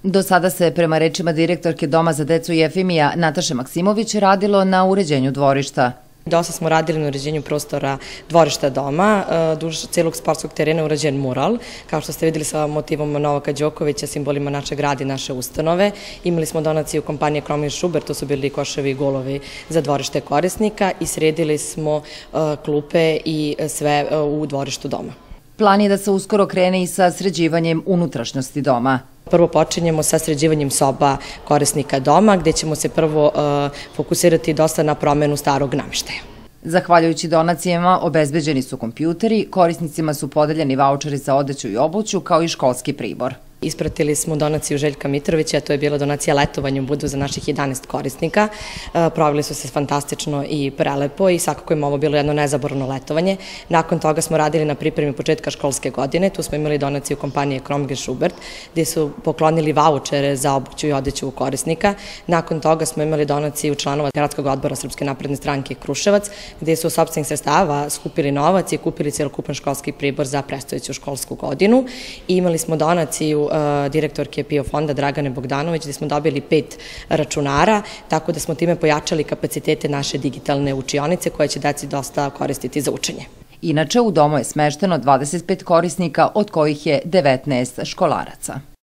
Do sada se, prema rečima direktorke Doma za decu Jefimija Nataše Maksimović, radilo na uređenju dvorišta. Dosta smo radili na uređenju prostora dvorišta doma, duž celog sportskog terena urađen mural, kao što ste videli sa motivom Novaka Đokovića, simbolima našeg grada i naše ustanove. Imali smo donaciju kompanije Kromir Šubert, to su bili koševi i golovi za dvorište korisnika i sredili smo klupe i sve u dvorištu doma. Plan je da se uskoro krene i sa sređivanjem unutrašnjosti doma. Prvo počinjemo sa sređivanjem soba korisnika doma, gde ćemo se prvo fokusirati dosta na promenu starog nameštaja. Zahvaljujući donacijama obezbeđeni su kompjuteri, korisnicima su podeljeni vaučeri za odeću i obuću, kao i školski pribor. Ispratili smo donaciju Željka Mitrovića, to je bila donacija letovanja u Budu za naših 11 korisnika. Proveli su se fantastično i prelepo i svakako im ovo bilo jedno nezaboravno letovanje. Nakon toga smo radili na pripremi početka školske godine, tu smo imali donaciju kompanije Kromir Šubert, gde su poklonili vaučere za obuću i odeću korisnika. Nakon toga smo imali donaciju članova Gradskog odbora Srpske napredne stranke Kruševac, gde su od sopstvenih sredstava skupili novac i kupili celokupan školski pribor za predstojeću školsku godinu. I imali smo donaciju direktorke PIO fonda Dragane Bogdanović, gde smo dobili 5 računara, tako da smo time pojačali kapacitete naše digitalne učionice koje će deci dosta koristiti za učenje. Inače, u domu je smešteno 25 korisnika, od kojih je 19 školaraca.